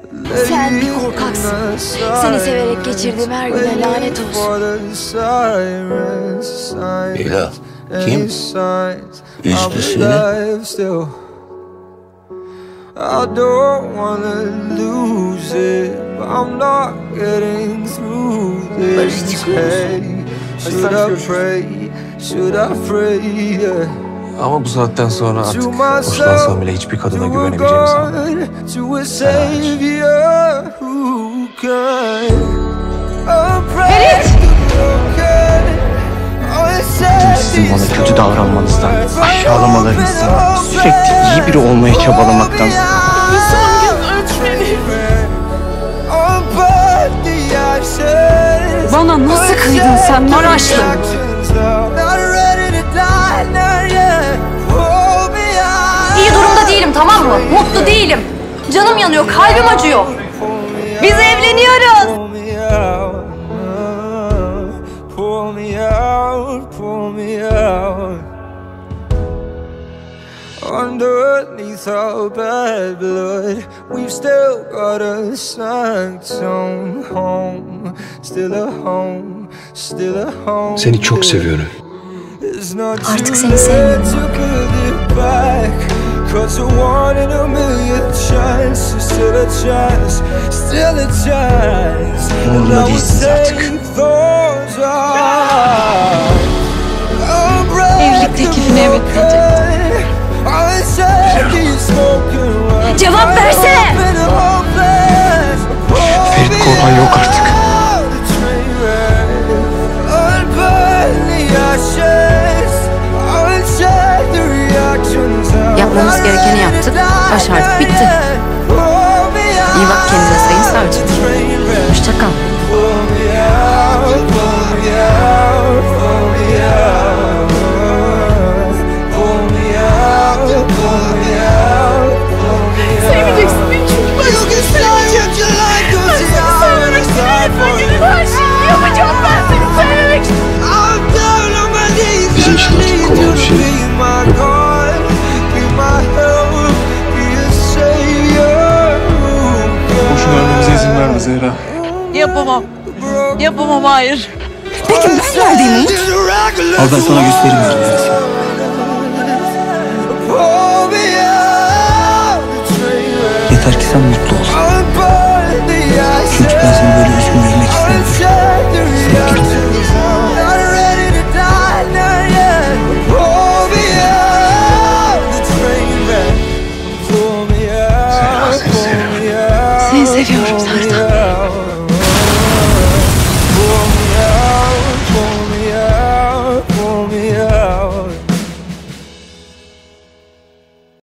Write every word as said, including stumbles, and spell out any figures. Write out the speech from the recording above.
Sen bir korkaksın. Seni severek geçirdiğim her güne lanet olsun. Leyla, kim? Üstüsü. I don't wanna lose it, but I'm not getting through this. Hey, should I pray? Should I pray? Yeah. Ama bu saatten sonra artık hoşlansam bile hiçbir kadına güvenebileceğimi sanmıyorum. Ferit! Tüm sizin bana kötü davranmanızdan, aşağılamalarınızdan, sürekli iyi biri olmaya çabalamaktan. Bana nasıl kıydın sen Maraşlı? İyi durumda değilim, tamam mı? Mutlu değilim. Canım yanıyor, kalbim acıyor. Biz evleniyoruz. Underneath our bad blood, we've still got a sanctum home, still a home, still a home. Seni çok seviyorum. Artık seni sevmiyorum. Umurumda değilsiniz artık. Evlilik teklifini evet diyecektim. Cevap versene! Ferit Korhan yok artık. Yapmamız gerekeni yaptık, başardık, bitti. İyi bak kendine sayın savcı. Hoşça kal. Sevmeyeceksin beni çünkü ben seni sevmeyeceğim. Ben seni sevmemek için elimden gelen her şeyi yapacağım. Ben seni sevmemek için. Bizim için artık kolay bir şey yok. Boşuna ölmemize izin verme Zehra. Yapamam. Yapamam, hayır. Peki ben neredeyim Umut? Al ben sana göstereyim neredesin. Yeter ki sen mutlu ol. Çünkü ben seni böyle üzgün görmek istemiyorum. Sevgilim. Seni seviyorum zaten.